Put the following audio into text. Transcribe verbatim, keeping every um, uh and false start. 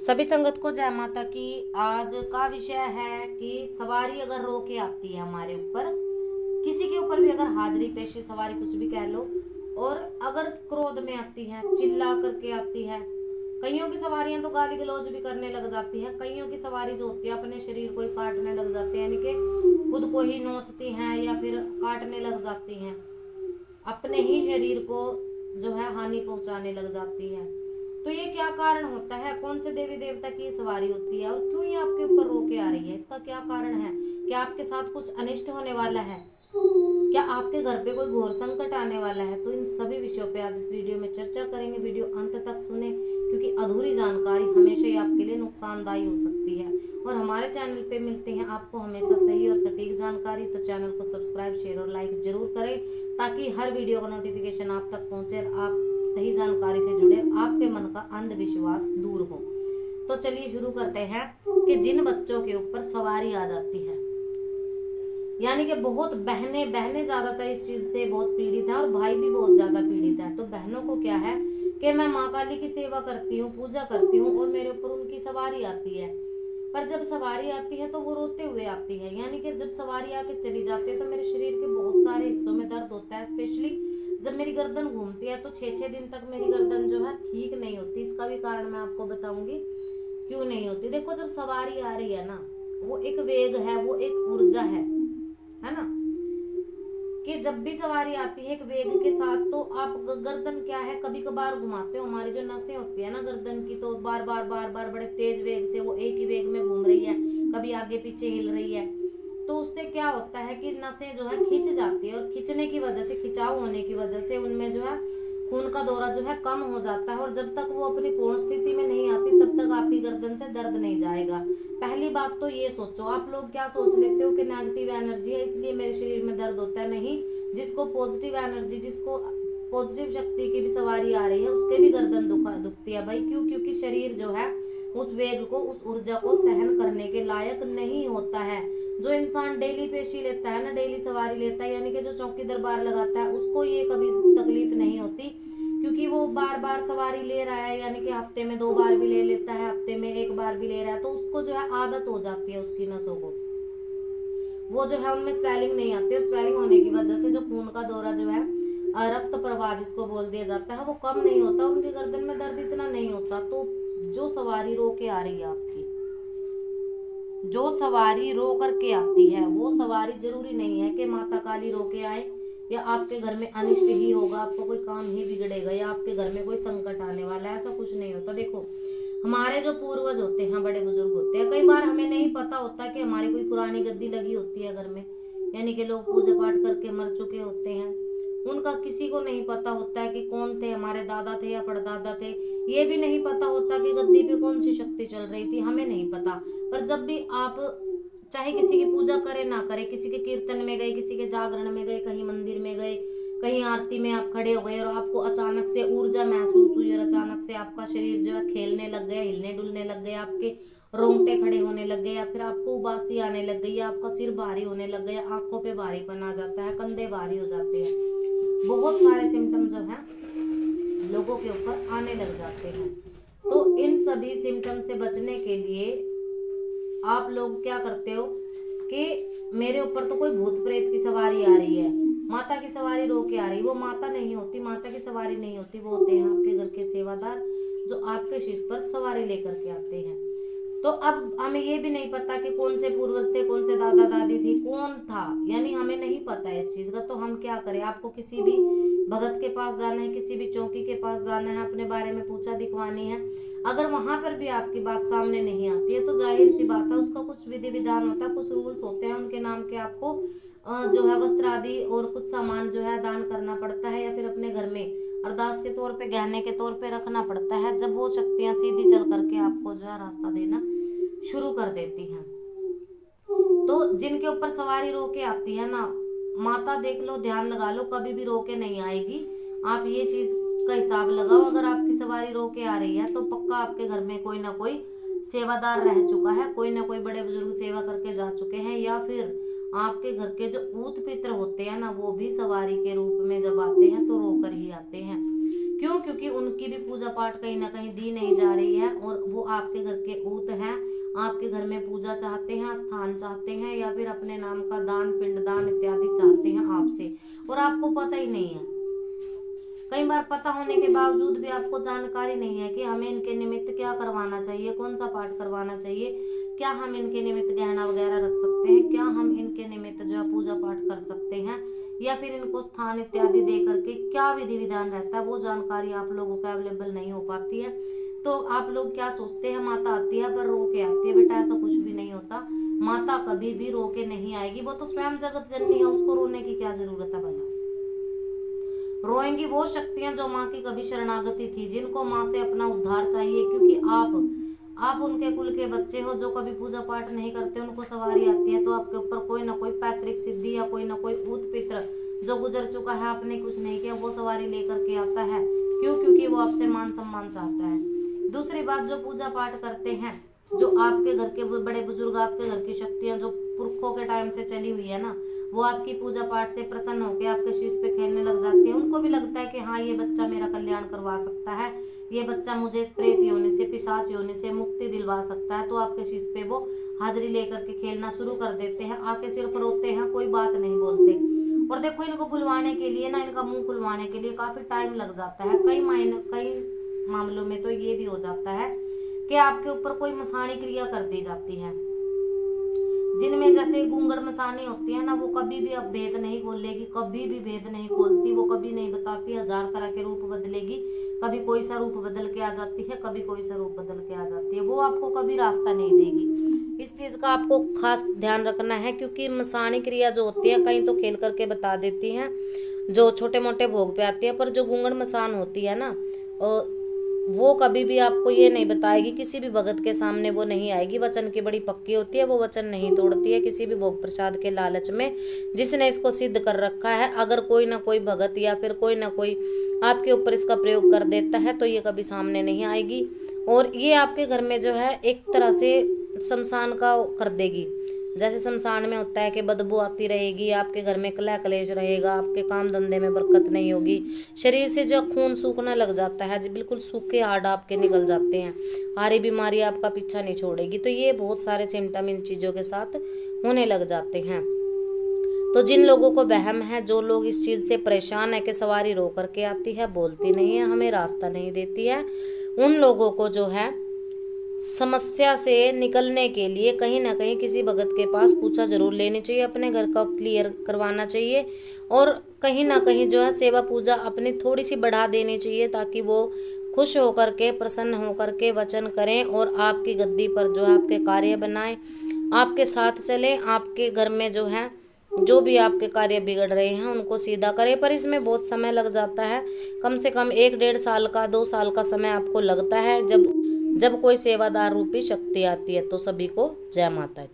सभी संगत को जय माता की। आज का विषय है कि सवारी अगर रो के आती है हमारे ऊपर, किसी के ऊपर भी अगर हाजिरी पेशी सवारी कुछ भी कह लो, और अगर क्रोध में आती है, चिल्ला करके आती है। कईयों की सवारियां तो गाली गलौज भी करने लग जाती है। कईयों की सवारी जो होती है अपने शरीर को ही काटने लग जाती है, यानी कि खुद को ही नोचती हैं या फिर काटने लग जाती हैं, अपने ही शरीर को जो है हानि पहुंचाने लग जाती है। तो ये क्या कारण होता है? कौन से देवी देवता की सवारी होती है और क्यों ये आपके ऊपर रो के आ रही है? इसका क्या कारण है? क्या आपके साथ कुछ अनिष्ट होने वाला है? क्या आपके घर पे कोई घोर संकट आने वाला है? तो इन सभी विषयों पे आज इस वीडियो में चर्चा करेंगे। वीडियो अंत तक सुने, क्योंकि अधूरी जानकारी हमेशा ही आपके लिए नुकसानदायी हो सकती है। और हमारे चैनल पे मिलते हैं आपको हमेशा सही और सटीक जानकारी। तो चैनल को सब्सक्राइब, शेयर और लाइक जरूर करें, ताकि हर वीडियो का नोटिफिकेशन आप तक पहुंचे और आप सही जानकारी से जुड़े, आपके मन का अंधविश्वास दूर हो। तो चलिए शुरू करते हैं कि जिन बच्चों के ऊपर सवारी आ जाती है, यानी कि बहुत बहनें बहनें ज्यादातर इस चीज से बहुत पीड़ित है और भाई भी बहुत ज्यादा पीड़ित है। तो बहनों को क्या है कि मैं माँ काली की सेवा करती हूँ, पूजा करती हूँ और मेरे ऊपर उनकी सवारी आती है, पर जब सवारी आती है तो वो रोते हुए आती है। यानी कि जब सवारी आके चली जाती है तो मेरे शरीर के बहुत सारे हिस्सों में दर्द होता है। स्पेशली जब मेरी गर्दन घूमती है तो छः छः दिन तक मेरी गर्दन जो है ठीक नहीं होती। इसका भी कारण मैं आपको बताऊंगी क्यों नहीं होती। देखो, जब सवारी आ रही है ना, वो एक वेग है, वो एक ऊर्जा है है ना, कि जब भी सवारी आती है एक वेग के साथ, तो आप गर्दन क्या है कभी कभार घुमाते हो, हमारी जो नसें होती है ना गर्दन की, तो बार बार बार बार बड़े तेज वेग से वो एक ही वेग में घूम रही है, कभी आगे पीछे हिल रही है। तो उससे क्या होता है कि नसें जो है खिंच जाती है, और खिंचने की वजह से, खिंचाव होने की वजह से उनमें जो है खून का दौरा जो है कम हो जाता है। और जब तक वो अपनी पूर्ण स्थिति में नहीं आती तब तक आपकी गर्दन से दर्द नहीं जाएगा। पहली बात तो ये सोचो। आप लोग क्या सोच लेते हो कि नेगेटिव एनर्जी है इसलिए मेरे शरीर में दर्द होता है। नहीं, जिसको पॉजिटिव एनर्जी, जिसको पॉजिटिव शक्ति की भी सवारी आ रही है, उसके भी गर्दन दुखा दुखती है भाई। क्यों? क्योंकि शरीर जो है उस वेग को, उस ऊर्जा को सहन करने के लायक नहीं होता है। जो इंसान डेली पेशी लेता है ना, डेली सवारी लेता है, यानी कि जो चौकी दरबार लगाता है, उसको ये कभी तकलीफ नहीं होती, क्योंकि वो बार बार सवारी ले रहा है। यानी कि हफ्ते में दो बार भी ले लेता है, हफ्ते में एक बार भी ले रहा है, तो उसको जो है आदत हो जाती है उसकी नसों को। वो जो है उनमें स्वेलिंग नहीं आती। स्वेलिंग होने की वजह से जो खून का दौरा जो है, रक्त प्रवाह जिसको बोल दिया जाता है, वो कम नहीं होता, उनकी गर्दन में दर्द इतना नहीं होता। तो जो सवारी रो के आ रही है आपकी, जो सवारी रो करके आती है, वो सवारी जरूरी नहीं है कि माता काली रो के आए या आपके घर में अनिष्ट ही होगा, आपको कोई काम ही बिगड़ेगा या आपके घर में कोई संकट आने वाला है। ऐसा कुछ नहीं होता। देखो, हमारे जो पूर्वज होते हैं, बड़े बुजुर्ग होते हैं, कई बार हमें नहीं पता होता कि हमारी कोई पुरानी गद्दी लगी होती है घर में, यानी कि लोग पूजा पाठ करके मर चुके होते हैं, उनका किसी को नहीं पता होता है कि कौन थे, हमारे दादा थे या परदादा थे। ये भी नहीं पता होता कि गद्दी पे कौन सी शक्ति चल रही थी, हमें नहीं पता। पर जब भी आप चाहे किसी की पूजा करे ना करे, किसी के कीर्तन में गए, किसी के जागरण में गए, कहीं मंदिर में गए, कहीं आरती में आप खड़े हो गए और आपको अचानक से ऊर्जा महसूस हुई और अचानक से आपका शरीर जो है खेलने लग गया, हिलने डुलने लग गया, आपके रोंगटे खड़े होने लग गए, या फिर आपको उबासी आने लग गई, या आपका सिर भारी होने लग गया, आंखों पे भारीपन आ जाता है, कंधे भारी हो जाते हैं, बहुत सारे सिम्टम जो है लोगों के ऊपर आने लग जाते हैं। तो इन सभी सिम्टम से बचने के लिए आप लोग क्या करते हो कि मेरे ऊपर तो कोई भूत प्रेत की सवारी आ रही है, माता की सवारी रो के आ रही है। वो माता नहीं होती, माता की सवारी नहीं होती, वो होते हैं आपके घर के सेवादार, जो आपके शीश पर सवारी लेकर के आते हैं। तो अब हमें ये भी नहीं पता कि कौन से पूर्वज थे, कौन से दादा दादी थी, कौन था, यानी हमें नहीं पता है इस चीज का। तो हम क्या करें? आपको किसी भी भगत के पास जाना है, किसी भी चौकी के पास जाना है, अपने बारे में पूछा दिखवानी है, अगर वहां पर भी आपकी बात सामने नहीं आती है तो जाहिर सी बात है उसका कुछ विधि विधान होता है, कुछ रूल्स होते हैं, उनके नाम के आपको जो है वस्त्र आदि और कुछ सामान जो है दान करना पड़ता है, या फिर अपने घर में अरदास के तौर पे, गहने के तौर पे रखना पड़ता है। जब वो शक्तियां सीधी चल करके आपको जो है रास्ता देना शुरू कर देती हैं। तो जिनके ऊपर सवारी रो के आती है ना, माता देख लो, ध्यान लगा लो, कभी भी रो के नहीं आएगी। आप ये चीज का हिसाब लगाओ, अगर आपकी सवारी रो के आ रही है तो पक्का आपके घर में कोई ना कोई सेवादार रह चुका है, कोई ना कोई बड़े बुजुर्ग सेवा करके जा चुके हैं, या फिर आपके घर के जो ऊत पित्र होते हैं ना, वो भी सवारी के रूप में जब आते हैं तो रोकर ही आते हैं। क्यों? क्योंकि उनकी भी पूजा पाठ कहीं ना कहीं दी नहीं जा रही है और वो आपके घर के ऊत हैं, आपके घर में पूजा चाहते हैं, स्थान चाहते हैं, या फिर अपने नाम का दान, पिंडदान इत्यादि चाहते हैं आपसे, और आपको पता ही नहीं है। कई बार पता होने के बावजूद भी आपको जानकारी नहीं है कि हमें इनके निमित्त क्या करवाना चाहिए, कौन सा पाठ करवाना चाहिए, क्या हम इनके निमित्त गहना वगैरह रख सकते हैं, क्या हम इनके निमित्त जो है पूजा पाठ कर सकते हैं, या फिर इनको स्थान इत्यादि दे करके क्या विधि विधान रहता है, वो जानकारी आप लोगों को अवेलेबल नहीं हो पाती है। तो आप लोग क्या सोचते हैं, माता आती है पर रो के आती है। बेटा ऐसा कुछ भी नहीं होता, माता कभी भी रो के नहीं आएगी, वो तो स्वयं जगत जननी है, उसको रोने की क्या जरूरत है भला। रोएंगी वो शक्तियां जो माँ की कभी शरणागति थी, जिनको माँ से अपना उद्धार चाहिए, क्योंकि आप आप उनके कुल के बच्चे हो। जो कभी पूजा पाठ नहीं करते उनको सवारी आती है तो आपके ऊपर कोई ना कोई पैतृक सिद्धि या कोई ना कोई ऊत पित्र जो गुजर चुका है, आपने कुछ नहीं किया, वो सवारी लेकर के आता है। क्यों? क्योंकि वो आपसे मान सम्मान चाहता है। दूसरी बात, जो पूजा पाठ करते हैं, जो आपके घर के बड़े बुजुर्ग, आपके घर की शक्तियां जो पुरखों के टाइम से चली हुई है ना, वो आपकी पूजा पाठ से प्रसन्न होकर आपके शीश पे खेलने लग जाती है। उनको भी लगता है कि हाँ, ये बच्चा मेरा कल्याण करवा सकता है, ये बच्चा मुझे इस प्रेत योनि से, पिशाच योनि से मुक्ति दिलवा सकता है। तो आपके शीश पे वो हाजिरी लेकर के खेलना शुरू कर देते हैं, आके सिर्फ रोते हैं, कोई बात नहीं बोलते। और देखो, इनको बुलवाने के लिए ना, इनका मुंह खुलवाने के लिए काफी टाइम लग जाता है। कई मायने कई मामलों में तो ये भी हो जाता है कि आपके ऊपर कोई मसाणी क्रिया कर दी जाती है, जिनमें जैसे गूंगड़ मसानी होती है ना, वो कभी भी अब भेद नहीं खोलेगी, कभी भी भेद नहीं खोलती, वो कभी नहीं बताती। हजार तरह के रूप बदलेगी, कभी कोई सा रूप बदल के आ जाती है, कभी कोई सा रूप बदल के आ जाती है, वो आपको कभी रास्ता नहीं देगी। इस चीज का आपको खास ध्यान रखना है, क्योंकि मसानी क्रिया जो होती है कहीं तो खेल करके बता देती है, जो छोटे मोटे भोग पे आती है, पर जो गूंगड़ मसान होती है ना, वो कभी भी आपको ये नहीं बताएगी, किसी भी भगत के सामने वो नहीं आएगी। वचन की बड़ी पक्की होती है, वो वचन नहीं तोड़ती है किसी भी भोग प्रसाद के लालच में। जिसने इसको सिद्ध कर रखा है, अगर कोई ना कोई भगत या फिर कोई ना कोई आपके ऊपर इसका प्रयोग कर देता है तो ये कभी सामने नहीं आएगी, और ये आपके घर में जो है एक तरह से शमशान का कर देगी। जैसे शमशान में होता है कि बदबू आती रहेगी, आपके घर में कलह कलेश रहेगा, आपके काम धंधे में बरकत नहीं होगी, शरीर से जो खून सूखने लग जाता है, बिल्कुल सूखे हाड़ आपके निकल जाते हैं, हारी बीमारी आपका पीछा नहीं छोड़ेगी। तो ये बहुत सारे सिम्टम इन चीज़ों के साथ होने लग जाते हैं। तो जिन लोगों को वहम है, जो लोग इस चीज़ से परेशान है कि सवारी रो करके आती है, बोलती नहीं है, हमें रास्ता नहीं देती है, उन लोगों को जो है समस्या से निकलने के लिए कहीं ना कहीं किसी भगत के पास पूछा जरूर लेनी चाहिए, अपने घर का क्लियर करवाना चाहिए, और कहीं ना कहीं जो है सेवा पूजा अपनी थोड़ी सी बढ़ा देनी चाहिए, ताकि वो खुश होकर के, प्रसन्न होकर के वचन करें और आपकी गद्दी पर जो है आपके कार्य बनाएं, आपके साथ चलें, आपके घर में जो है जो भी आपके कार्य बिगड़ रहे हैं उनको सीधा करें। पर इसमें बहुत समय लग जाता है, कम से कम एक डेढ़ साल का, दो साल का समय आपको लगता है। जब जब कोई सेवादार रूपी शक्ति आती है। तो सभी को जय माता दी।